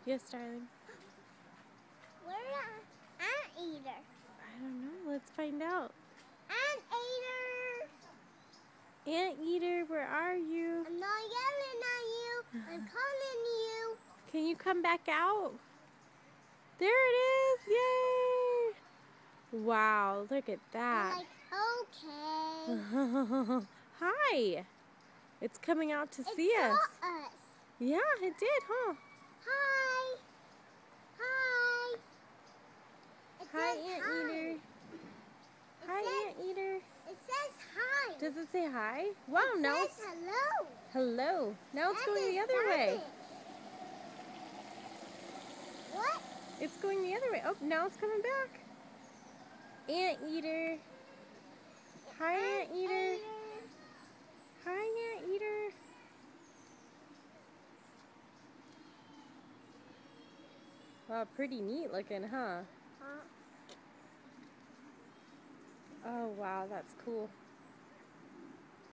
Yes, darling. Where's the Anteater? I don't know. Let's find out. Anteater! Anteater, where are you? I'm not yelling at you. I'm calling you. Can you come back out? There it is! Yay! Wow, look at that. I'm like, okay. Hi! It's coming out to see It us. saw us. Yeah, it did, huh? Hi. Hi. It Hi, says Anteater. Hi, Anteater. It says hi. Does it say hi? Wow, it now says it's... hello. Hello. Now it's That going is the other way. Rabbit. What? It's going the other way. Oh, now it's coming back. Anteater. Hi, Anteater. Hi, Anteater. Wow, pretty neat looking, huh? Oh, wow, that's cool.